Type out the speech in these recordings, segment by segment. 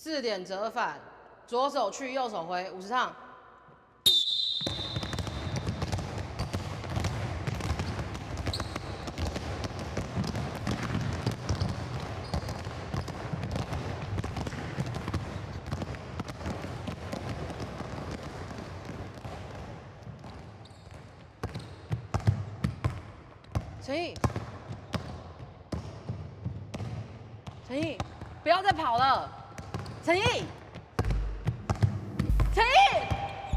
4点折返，左手去，右手回，50趟。陈毅，陈毅，不要再跑了！陈毅，陈毅，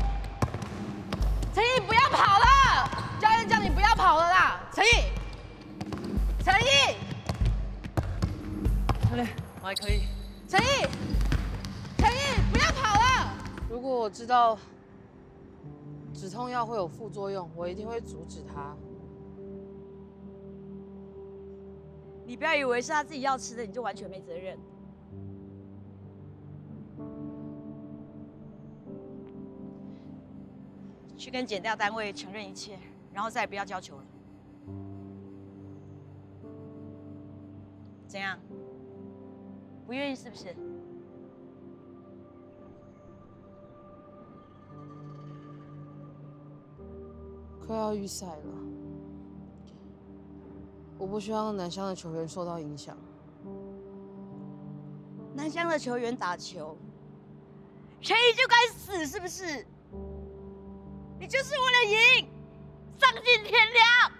陈毅，不要跑了！教练叫你不要跑了啦！陈毅，陈毅，教练，我还可以。陈毅，陈毅，不要跑了！如果我知道止痛药会有副作用，我一定会阻止它。 你不要以为是他自己要吃的，你就完全没责任。去跟检调单位承认一切，然后再也不要交球了。怎样？不愿意是不是？ 快要预赛了。 我不希望南乡的球员受到影响。 南乡的球员打球，陈毅就该死，是不是？你就是为了赢，丧尽天良。